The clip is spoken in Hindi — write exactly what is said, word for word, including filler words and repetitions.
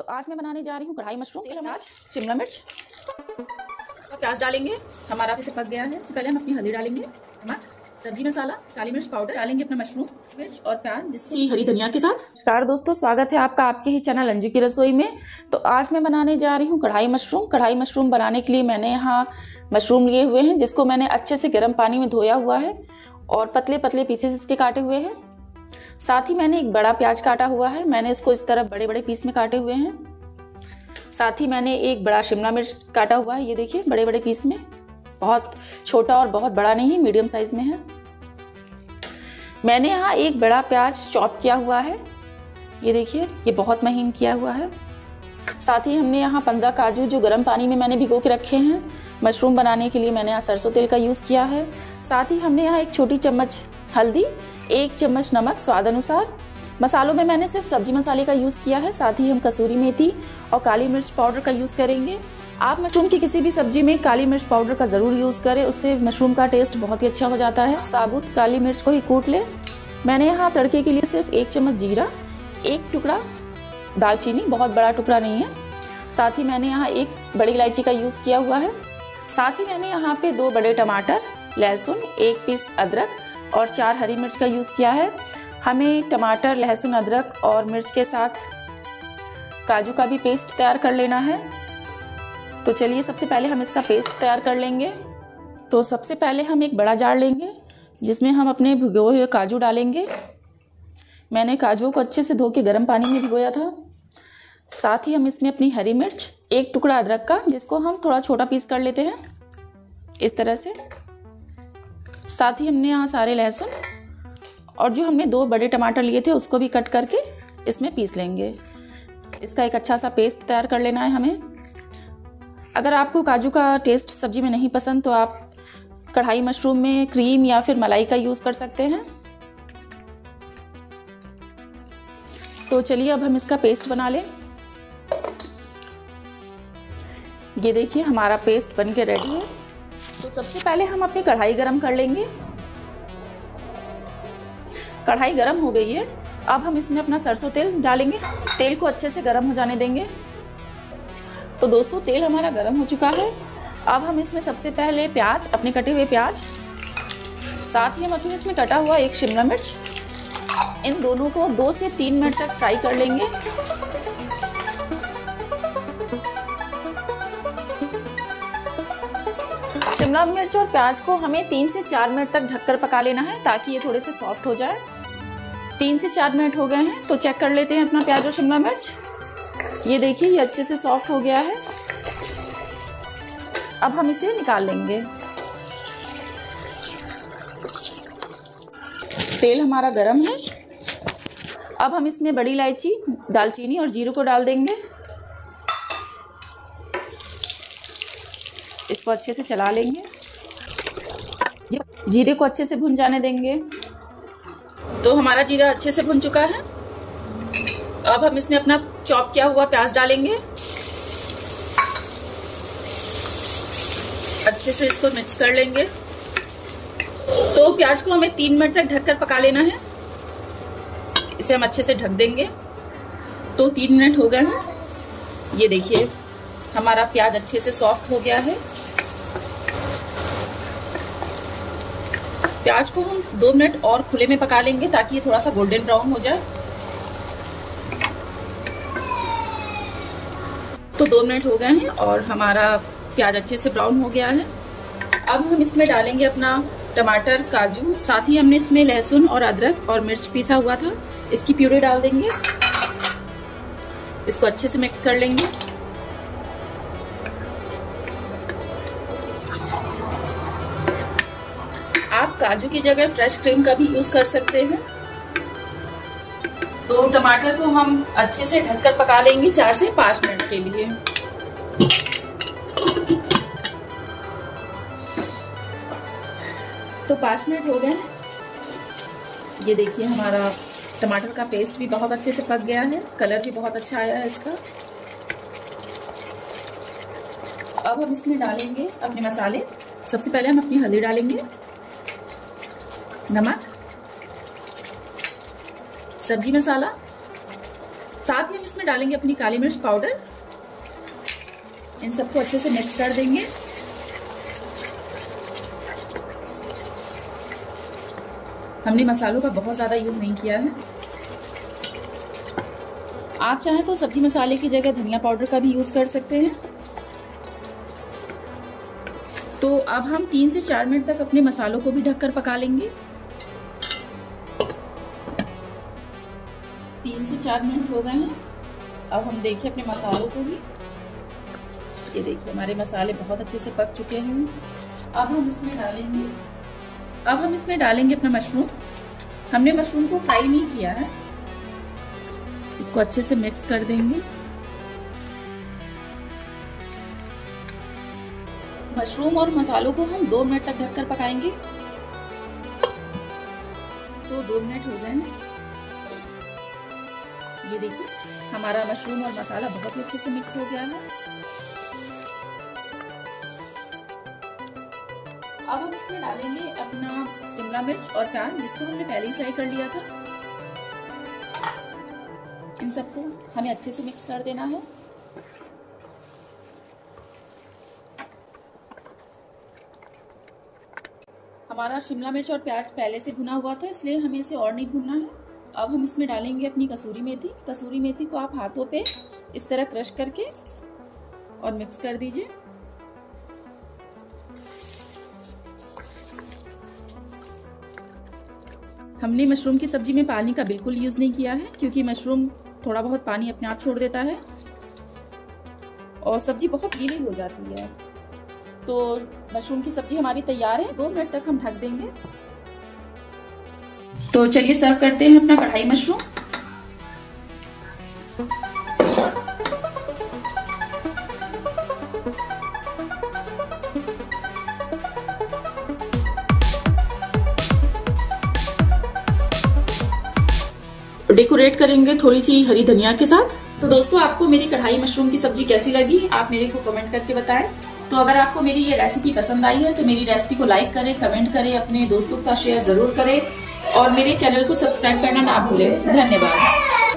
तो आज मैं बनाने जा रही हूँ कढ़ाई मशरूम। तेल, प्याज, शिमला मिर्च, प्याज डालेंगे। हमारा इसे पक गया है। इससे पहले हम अपनी हल्दी डालेंगे, नमक, सब्जी मसाला, काली मिर्च पाउडर डालेंगे, अपना मशरूम, मिर्च और प्याज जिसकी हरी धनिया के साथ। नमस्कार दोस्तों, स्वागत है आपका आपके ही चैनल अंजू की रसोई में। तो आज मैं बनाने जा रही हूँ कढ़ाई मशरूम। कढ़ाई मशरूम बनाने के लिए मैंने यहाँ मशरूम लिए हुए हैं, जिसको मैंने अच्छे से गर्म पानी में धोया हुआ है और पतले पतले पीसेस इसके काटे हुए हैं। साथ ही मैंने एक बड़ा प्याज काटा हुआ है, मैंने इसको इस तरह बड़े बड़े पीस में काटे हुए हैं। साथ ही मैंने एक बड़ा शिमला मिर्च काटा हुआ है, ये देखिए बड़े बड़े पीस में, बहुत छोटा और बहुत बड़ा नहीं, मीडियम साइज में है। मैंने यहाँ एक बड़ा प्याज चॉप किया हुआ है, ये देखिए ये बहुत महीन किया हुआ है। साथ ही हमने यहाँ पंद्रह काजू जो गर्म पानी में मैंने भिगो के रखे हैं। मशरूम बनाने के लिए मैंने यहाँ सरसों तेल का यूज़ किया है। साथ ही हमने यहाँ एक छोटी चम्मच हल्दी, एक चम्मच नमक स्वाद अनुसार। मसालों में मैंने सिर्फ सब्जी मसाले का यूज़ किया है। साथ ही हम कसूरी मेथी और काली मिर्च पाउडर का यूज़ करेंगे। आप मशरूम की किसी भी सब्जी में काली मिर्च पाउडर का ज़रूर यूज़ करें, उससे मशरूम का टेस्ट बहुत ही अच्छा हो जाता है। साबुत काली मिर्च को ही कूट लें। मैंने यहाँ तड़के के लिए सिर्फ एक चम्मच जीरा, एक टुकड़ा दालचीनी, बहुत बड़ा टुकड़ा नहीं है। साथ ही मैंने यहाँ एक बड़ी इलायची का यूज़ किया हुआ है। साथ ही मैंने यहाँ पे दो बड़े टमाटर, लहसुन, एक पीस अदरक और चार हरी मिर्च का यूज़ किया है। हमें टमाटर, लहसुन, अदरक और मिर्च के साथ काजू का भी पेस्ट तैयार कर लेना है। तो चलिए सबसे पहले हम इसका पेस्ट तैयार कर लेंगे। तो सबसे पहले हम एक बड़ा जार लेंगे, जिसमें हम अपने भिगोए हुए काजू डालेंगे। मैंने काजू को अच्छे से धो के गर्म पानी में भिगोया था। साथ ही हम इसमें अपनी हरी मिर्च, एक टुकड़ा अदरक का, जिसको हम थोड़ा छोटा पीस कर लेते हैं इस तरह से। साथ ही हमने यहाँ सारे लहसुन और जो हमने दो बड़े टमाटर लिए थे उसको भी कट करके इसमें पीस लेंगे। इसका एक अच्छा सा पेस्ट तैयार कर लेना है हमें। अगर आपको काजू का टेस्ट सब्जी में नहीं पसंद तो आप कढ़ाई मशरूम में क्रीम या फिर मलाई का यूज़ कर सकते हैं। तो चलिए अब हम इसका पेस्ट बना लें। ये देखिए हमारा पेस्ट बन के रेडी है। तो सबसे पहले हम अपनी कढ़ाई गरम कर लेंगे। कढ़ाई गरम हो गई है। अब हम इसमें अपना सरसों तेल डालेंगे। तेल को अच्छे से गरम हो जाने देंगे। तो दोस्तों तेल हमारा गरम हो चुका है। अब हम इसमें सबसे पहले प्याज, अपने कटे हुए प्याज, साथ ही हम अपने इसमें कटा हुआ एक शिमला मिर्च, इन दोनों को दो से तीन मिनट तक फ्राई कर लेंगे। शिमला मिर्च और प्याज को हमें तीन से चार मिनट तक ढककर पका लेना है, ताकि ये थोड़े से सॉफ्ट हो जाए। तीन से चार मिनट हो गए हैं, तो चेक कर लेते हैं अपना प्याज और शिमला मिर्च। ये देखिए ये अच्छे से सॉफ्ट हो गया है। अब हम इसे निकाल लेंगे। तेल हमारा गरम है। अब हम इसमें बड़ी इलायची, दालचीनी और जीरे को डाल देंगे। इसको अच्छे से चला लेंगे। जीरे को अच्छे से भुन जाने देंगे। तो हमारा जीरा अच्छे से भुन चुका है। अब हम इसमें अपना चॉप किया हुआ प्याज डालेंगे। अच्छे से इसको मिक्स कर लेंगे। तो प्याज को हमें तीन मिनट तक ढककर पका लेना है। इसे हम अच्छे से ढक देंगे। तो तीन मिनट हो गए हैं। ये देखिए हमारा प्याज अच्छे से सॉफ्ट हो गया है। प्याज को हम दो मिनट और खुले में पका लेंगे, ताकि ये थोड़ा सा गोल्डन ब्राउन हो जाए। तो दो मिनट हो गए हैं और हमारा प्याज अच्छे से ब्राउन हो गया है। अब हम इसमें डालेंगे अपना टमाटर, काजू, साथ ही हमने इसमें लहसुन और अदरक और मिर्च पीसा हुआ था, इसकी प्यूरी डाल देंगे। इसको अच्छे से मिक्स कर लेंगे। आप काजू की जगह फ्रेश क्रीम का भी यूज कर सकते हैं। तो टमाटर को हम अच्छे से ढककर पका लेंगे चार से पाँच मिनट के लिए। तो पाँच मिनट हो गए। ये देखिए हमारा टमाटर का पेस्ट भी बहुत अच्छे से पक गया है, कलर भी बहुत अच्छा आया है इसका। अब हम इसमें डालेंगे अपने मसाले। सबसे पहले हम अपनी हल्दी डालेंगे, नमक, सब्जी मसाला, साथ में हम इसमें डालेंगे अपनी काली मिर्च पाउडर। इन सबको अच्छे से मिक्स कर देंगे। हमने मसालों का बहुत ज़्यादा यूज़ नहीं किया है। आप चाहें तो सब्जी मसाले की जगह धनिया पाउडर का भी यूज़ कर सकते हैं। तो अब हम तीन से चार मिनट तक अपने मसालों को भी ढककर पका लेंगे। तीन से चार मिनट हो गए हैं। अब हम देखिए अपने मसालों को भी, ये देखिए हमारे मसाले बहुत अच्छे से पक चुके हैं। अब हम इसमें डालेंगे अब हम इसमें डालेंगे अपना मशरूम। हमने मशरूम को फ्राई नहीं किया है। इसको अच्छे से मिक्स कर देंगे। मशरूम और मसालों को हम दो मिनट तक ढककर पकाएंगे। तो दो मिनट हो गए हैं। ये देखिए हमारा मशरूम और मसाला बहुत ही अच्छे से मिक्स हो गया है। अब हम इसमें डालेंगे अपना शिमला मिर्च और प्याज, जिसको हमने पहले ही फ्राई कर लिया था। इन सबको हमें अच्छे से मिक्स कर देना है। हमारा शिमला मिर्च और प्याज पहले से भुना हुआ था, इसलिए हमें इसे और नहीं भूनना है। अब हम इसमें डालेंगे अपनी कसूरी मेथी। कसूरी मेथी को आप हाथों पे इस तरह क्रश करके और मिक्स कर दीजिए। हमने मशरूम की सब्जी में पानी का बिल्कुल यूज नहीं किया है, क्योंकि मशरूम थोड़ा बहुत पानी अपने आप छोड़ देता है और सब्जी बहुत गीली हो जाती है। तो मशरूम की सब्जी हमारी तैयार है। दो मिनट तक हम ढक देंगे। तो चलिए सर्व करते हैं अपना कढ़ाई मशरूम। डेकोरेट करेंगे थोड़ी सी हरी धनिया के साथ। तो दोस्तों, आपको मेरी कढ़ाई मशरूम की सब्जी कैसी लगी, आप मेरे को कमेंट करके बताएं। तो अगर आपको मेरी ये रेसिपी पसंद आई है तो मेरी रेसिपी को लाइक करें, कमेंट करें, अपने दोस्तों के साथ शेयर जरूर करें और मेरे चैनल को सब्सक्राइब करना ना भूलें। धन्यवाद।